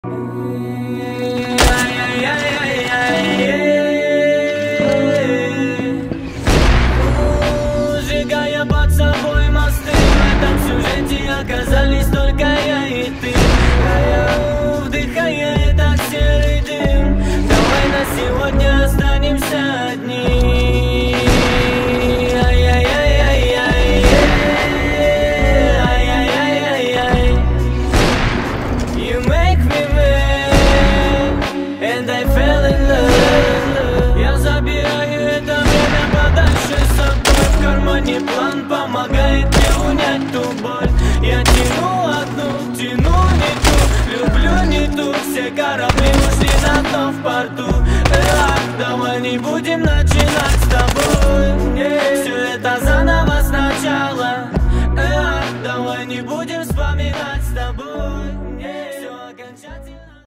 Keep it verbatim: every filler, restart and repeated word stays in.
Сжигая под собой мосты, в этом сюжете оказались только я и ты. Вдыхая этот серый дым, давай на сегодня останемся одни. Ай-яй-яй-яй-яй, ай-яй-яй-яй-яй. You make me mad, and I fell in love. Я забираю это время подальше с собой. В кармане план помогает мне унять ту боль. Я тяну одну, тяну не ту, люблю не ту. Все корабли ушли на дно в порту. Эх, давай не будем начинать с тобой. Все это заново сначала. Эх, давай не будем вспоминать с тобой. Все окончательно.